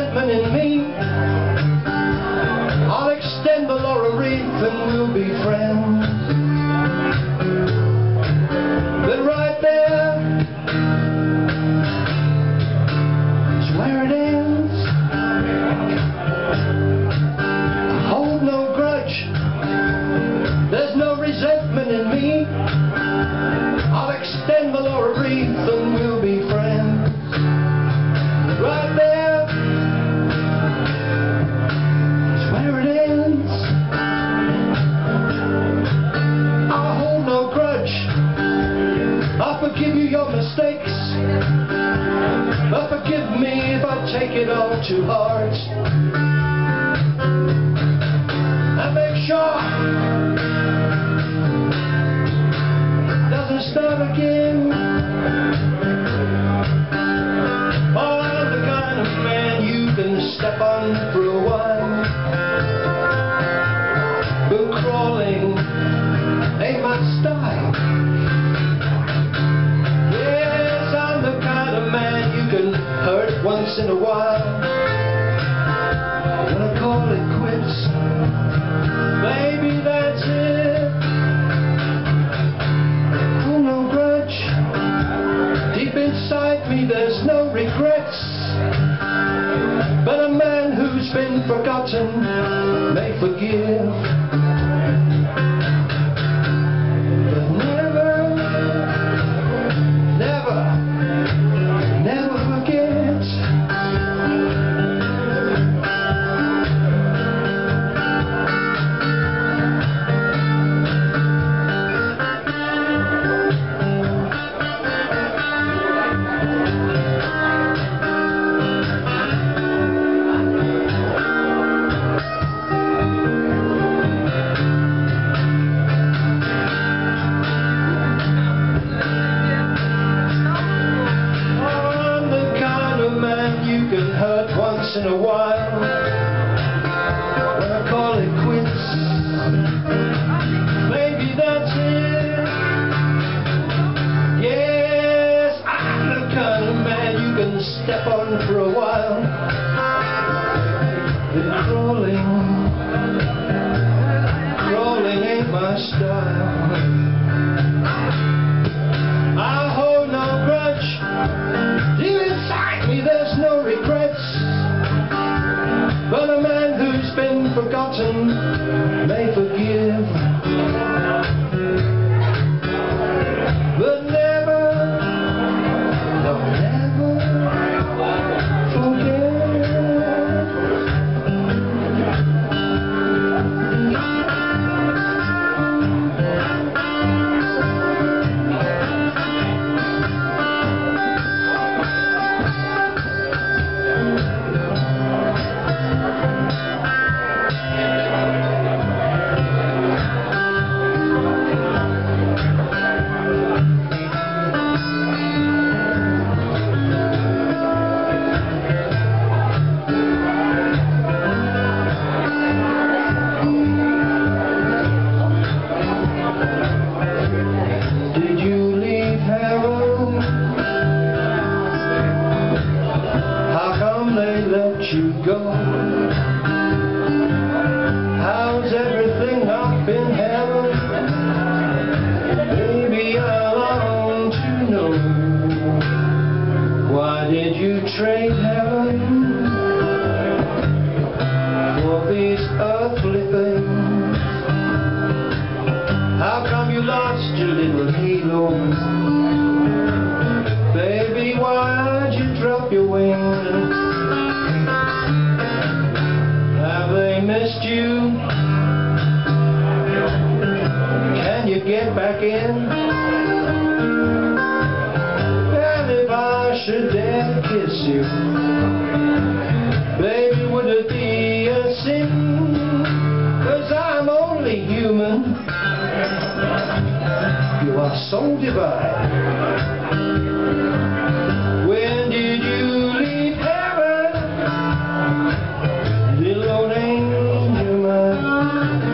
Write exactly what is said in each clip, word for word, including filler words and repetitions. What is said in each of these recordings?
resentment in me, I'll extend the laurel wreath and we'll be friends. But right there is where it ends. I hold no grudge, there's no resentment in me, I'll extend the laurel wreath and we'll be friends. Right there is where it ends. I hold no grudge, I forgive you your mistakes, but forgive me if I take it all too hard. And make sure it doesn't start again. Oh, I'm the kind of man you can step on for a while, but crawling ain't my style. Yes, I'm the kind of man you can hurt once in a while. When I call it quits, baby, that's it. Oh, no grudge, deep inside me there's no regrets, but a man who's been forgotten may forgive. Once in a while, when I call it quits, maybe that's it. Yes, I'm the kind of man you can step on for a while, but crawling, crawling ain't my style. I hold no grudge, deep inside me there's no regrets, but a man who's been forgotten may forgive, but never, no, never forget. You go. How's everything up in heaven? Baby, I long to know. Why did you trade heaven for these earthly things? How come you lost your little halo? Baby, why'd you drop your wings? Missed you? Can you get back in? And if I should dare to kiss you, baby, would it be a sin? 'Cause I'm only human, you are so divine. When did you leave heaven, little old angel mine?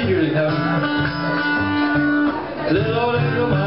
stranger to come. Little old angel,